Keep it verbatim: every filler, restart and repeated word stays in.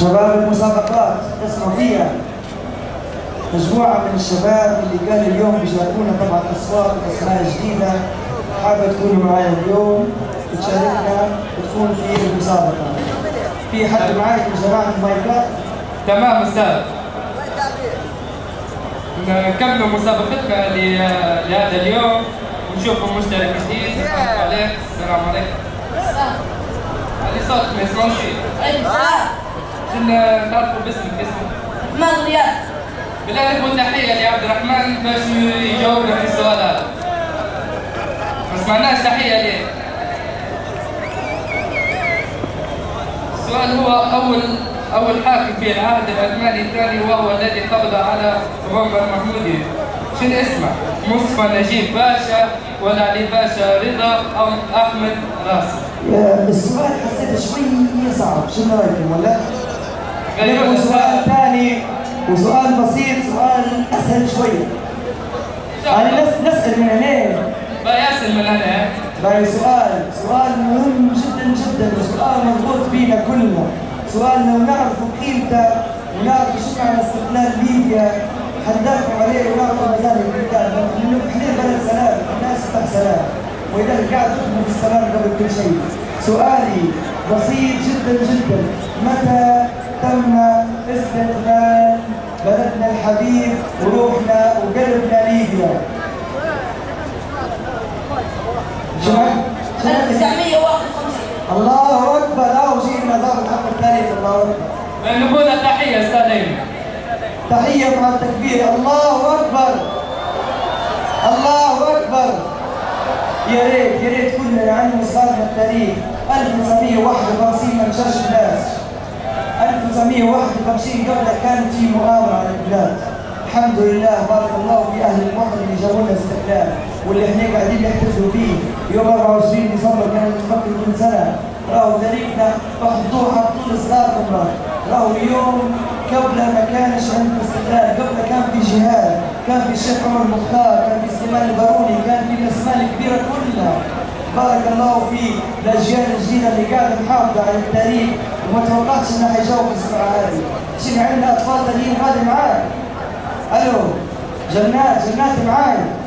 شباب المسابقات اسمعوا فيها. مجموعة من الشباب اللي قال اليوم بيشاركونا طبعا أصوات وأسماء جديدة، حابة تكونوا معايا اليوم وتشاركنا وتكون في المسابقة. في حد معاي من جماعة المايكات؟ تمام أستاذ. نكملوا مسابقتنا لهذا اليوم ونشوفوا مشترك جديد. السلام عليكم. السلام عليكم. علي صوتك ما يسمعوش فيه. عليكم السلام. كنا نعرفوا باسمك اسمك؟ محمد رياض. بالله عليكم تحية لعبد الرحمن باش يجاوبنا في السؤال هذا. ما سمعناش تحية ليه. السؤال هو أول أول حاكم في العهد العثماني الثاني وهو الذي قبض على عمر محمودي. شنو اسمه؟ مصطفى نجيب باشا ولا علي باشا رضا أو أحمد راسي؟ السؤال حسيته شوي صعب، شنو رايكم ولا؟ غالبا سؤال ثاني وسؤال بسيط، سؤال اسهل شوي. انا نسال من هنا. بقى يسال من هنا. باقي سؤال، سؤال مهم جدا جدا وسؤال مربوط بينا كلنا. سؤالنا ونعرفوا قيمته ونعرفوا شو معنى استقلال ليبيا، حندافعوا عليه ونعرفوا مزايا البلدان، لانه احنا بلد سلام، الناس تحت سلام، ولذلك قاعد تخدموا في السلام قبل كل شيء. سؤالي بسيط جدا جدا، متى تم استقلال بلدنا الحبيب وروحنا وقلبنا ليبيا؟ ألف وتسعمية وواحد وخمسين. الله اكبر. اه وجينا نظام الحق الثالث. الله اكبر. نقول تحية استاذ ايمن. تحية مع التكبير. الله اكبر. الله اكبر. يا ريت يا ريت كلنا نعلم اصحابنا التاريخ. ألف وتسعمية وواحد وخمسين ما مشاش الناس. ألف وتسعمية وواحد وخمسين قبلها كانت في مؤامرة على البلاد. الحمد لله بارك الله في اهل الوطن اللي جابوا لنا استقلال واللي احنا قاعدين نحتفلوا فيه يوم أربعة وعشرين ديسمبر كانت تفكر كل سنه. راهو تاريخنا اخذوها طول صغاركم. راهو اليوم قبل ما كانش عندنا استقلال، قبل كان في جهاد، كان في الشيخ عمر المختار، كان في سليمان الباروني، كان في الاسماء الكبيره كلها. بارك الله في الاجيال الجديده اللي قاعده محافظه على التاريخ وما توقعتش انها حيجاوب السرعه هذه. شنو عندنا اطفال ثانيين غادي معاك. الو جنات جنات معاي.